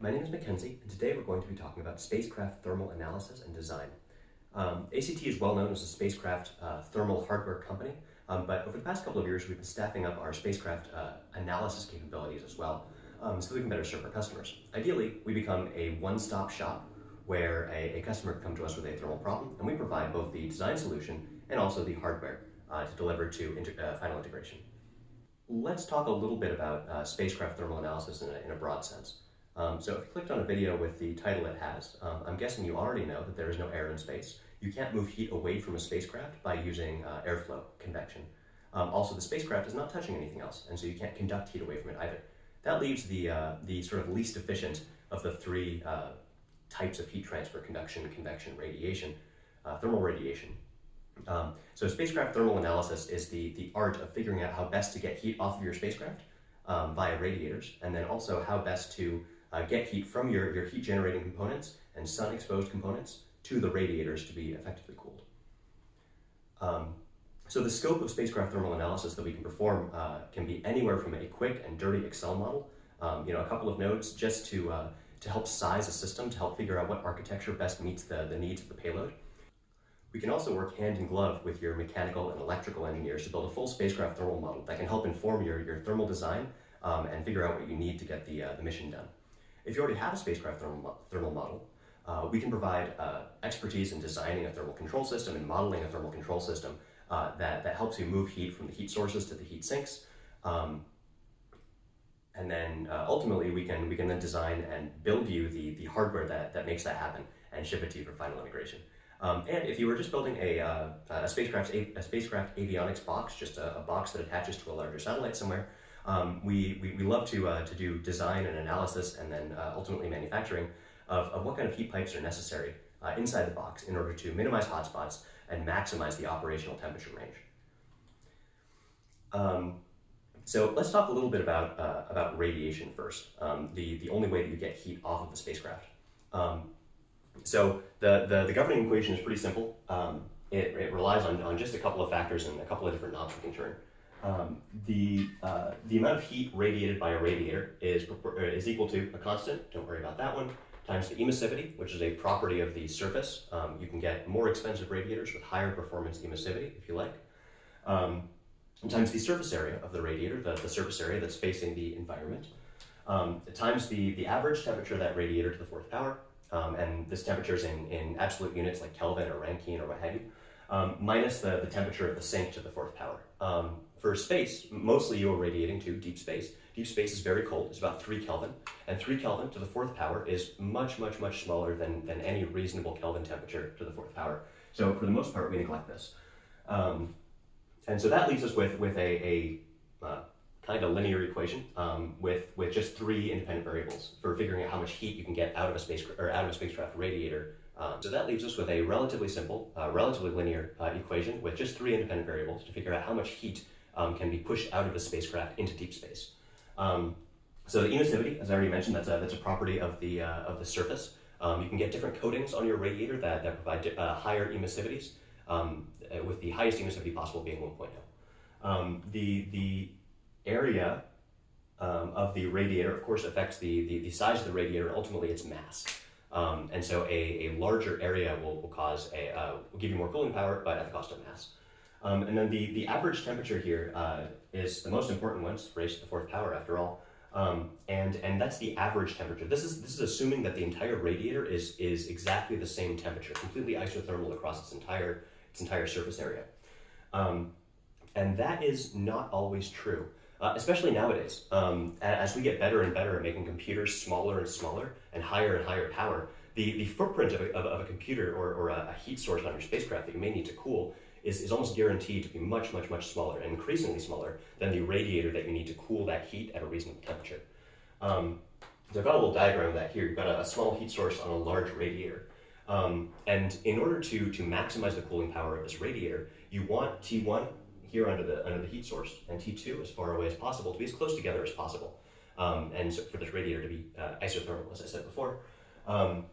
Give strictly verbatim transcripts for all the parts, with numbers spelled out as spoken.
my name is McKenzie, and today we're going to be talking about spacecraft thermal analysis and design. Um, A C T is well known as a spacecraft uh, thermal hardware company, um, but over the past couple of years we've been staffing up our spacecraft uh, analysis capabilities as well, um, so we can better serve our customers. Ideally, we become a one-stop shop where a, a customer can come to us with a thermal problem, and we provide both the design solution and also the hardware uh, to deliver to inter uh, final integration. Let's talk a little bit about uh, spacecraft thermal analysis in a, in a broad sense. Um, so if you clicked on a video with the title it has, um, I'm guessing you already know that there is no air in space. You can't move heat away from a spacecraft by using uh, airflow, convection. Um, also, the spacecraft is not touching anything else, and so you can't conduct heat away from it either. That leaves the, uh, the sort of least efficient of the three uh, types of heat transfer: conduction, convection, radiation, uh, thermal radiation. Um, so spacecraft thermal analysis is the, the art of figuring out how best to get heat off of your spacecraft um, via radiators, and then also how best to uh, get heat from your, your heat generating components and sun exposed components to the radiators to be effectively cooled. Um, so the scope of spacecraft thermal analysis that we can perform uh, can be anywhere from a quick and dirty Excel model, um, you know, a couple of nodes just to, uh, to help size a system, to help figure out what architecture best meets the, the needs of the payload. We can also work hand in glove with your mechanical and electrical engineers to build a full spacecraft thermal model that can help inform your, your thermal design um, and figure out what you need to get the, uh, the mission done. If you already have a spacecraft thermal, thermal model, uh, we can provide uh, expertise in designing a thermal control system and modeling a thermal control system uh, that, that helps you move heat from the heat sources to the heat sinks. Um, and then uh, ultimately we can, we can then design and build you the, the hardware that, that makes that happen and ship it to you for final integration. Um, and if you were just building a, uh, a, spacecraft, a, a spacecraft avionics box, just a, a box that attaches to a larger satellite somewhere, um, we, we, we love to, uh, to do design and analysis and then uh, ultimately manufacturing of, of what kind of heat pipes are necessary uh, inside the box in order to minimize hotspots and maximize the operational temperature range. Um, so let's talk a little bit about, uh, about radiation first, um, the, the only way that you get heat off of the spacecraft. Um, So the, the, the governing equation is pretty simple. Um, it, it relies on, on just a couple of factors and a couple of different knobs we can turn. Um, the, uh, the amount of heat radiated by a radiator is, is equal to a constant, don't worry about that one, times the emissivity, which is a property of the surface. Um, you can get more expensive radiators with higher performance emissivity, if you like, um, times the surface area of the radiator, the, the surface area that's facing the environment, um, times the, the average temperature of that radiator to the fourth power. Um, and this temperature is in, in absolute units like Kelvin or Rankine or what have you, um, minus the, the temperature of the sink to the fourth power. Um, for space, mostly you are radiating to deep space. Deep space is very cold, it's about three Kelvin, and three Kelvin to the fourth power is much, much, much smaller than, than any reasonable Kelvin temperature to the fourth power. So for the most part, we neglect this. Um, and so that leaves us with, with a, a uh, kind of linear equation um, with, with just three independent variables for figuring out how much heat you can get out of a space or out of a spacecraft radiator. Um, so that leaves us with a relatively simple, uh, relatively linear uh, equation with just three independent variables to figure out how much heat um, can be pushed out of the spacecraft into deep space. Um, so the emissivity, as I already mentioned, that's a, that's a property of the, uh, of the surface. Um, you can get different coatings on your radiator that, that provide uh, higher emissivities, um, with the highest emissivity possible being one point oh. Um, the, the area um, of the radiator, of course, affects the, the, the size of the radiator and ultimately its mass. Um, and so a, a larger area will, will cause a, uh, will give you more cooling power, but at the cost of mass. Um, and then the, the average temperature here uh, is the most important one. It's raised to the fourth power after all. Um, and, and that's the average temperature. This is, this is assuming that the entire radiator is, is exactly the same temperature, completely isothermal across its entire, its entire surface area. Um, and that is not always true. Uh, especially nowadays, um, as we get better and better at making computers smaller and smaller and higher and higher power, the, the footprint of a, of, of a computer or, or a, a heat source on your spacecraft that you may need to cool is, is almost guaranteed to be much, much, much smaller and increasingly smaller than the radiator that you need to cool that heat at a reasonable temperature. Um, so I've got a little diagram of that here. You've got a, a small heat source on a large radiator. Um, and in order to, to maximize the cooling power of this radiator, you want T one here under the, under the heat source, and T two as far away as possible to be as close together as possible. Um, and so for this radiator to be uh, isothermal, as I said before. Um,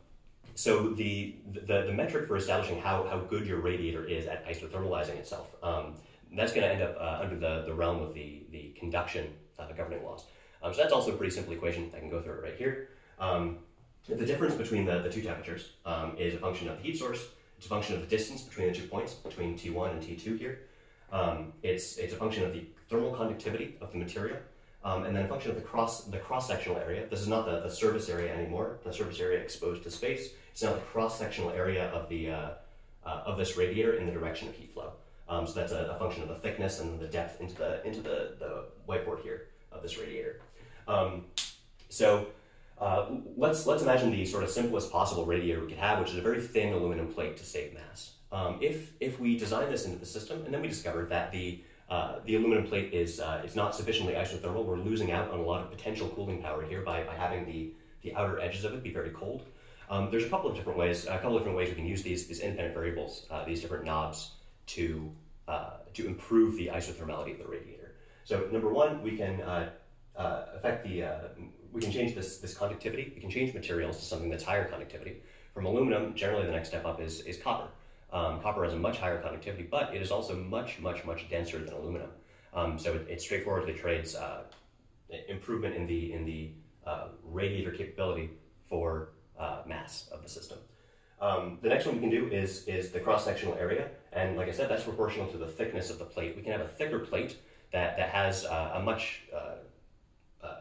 so the, the, the metric for establishing how, how good your radiator is at isothermalizing itself, um, that's going to end up uh, under the, the realm of the, the conduction uh, governing laws. Um, so that's also a pretty simple equation. I can go through it right here. Um, the difference between the, the two temperatures um, is a function of the heat source. It's a function of the distance between the two points, between T one and T two here. Um, it's, it's a function of the thermal conductivity of the material, um, and then a function of the cross the cross-sectional area. This is not the, the surface area anymore, the surface area exposed to space. It's now the cross-sectional area of the uh, uh, of this radiator in the direction of heat flow. Um, so that's a, a function of the thickness and the depth into the into the, the whiteboard here of this radiator. Um, so uh, let's let's imagine the sort of simplest possible radiator we could have, which is a very thin aluminum plate to save mass. Um, if if we design this into the system, and then we discovered that the uh, the aluminum plate is uh, is not sufficiently isothermal, we're losing out on a lot of potential cooling power here by by having the the outer edges of it be very cold. Um, there's a couple of different ways, a couple of different ways we can use these these independent variables, uh, these different knobs to uh, to improve the isothermality of the radiator. So number one, we can uh, uh, affect the uh, we can change this this conductivity. We can change materials to something that's higher conductivity. From aluminum, generally the next step up is is copper. Um, copper has a much higher conductivity, but it is also much much much denser than aluminum. Um, so it, it straightforwardly trades uh, improvement in the in the uh, radiator capability for uh, mass of the system. Um, the next one we can do is, is the cross-sectional area, and like I said, that's proportional to the thickness of the plate. We can have a thicker plate that, that has uh, a much uh, uh,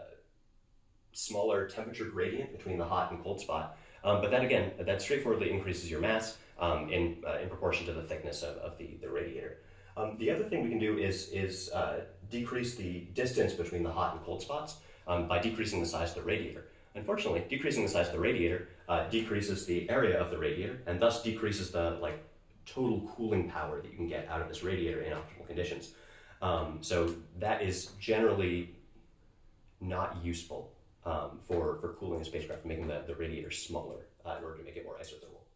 smaller temperature gradient between the hot and cold spot, um, but that again, that straightforwardly increases your mass um, in, uh, in proportion to the thickness of, of the, the radiator. Um, the other thing we can do is, is uh, decrease the distance between the hot and cold spots um, by decreasing the size of the radiator. Unfortunately, decreasing the size of the radiator uh, decreases the area of the radiator, and thus decreases the like total cooling power that you can get out of this radiator in optimal conditions. Um, so that is generally not useful um, for, for cooling a spacecraft, making the, the radiator smaller uh, in order to make it more isothermal.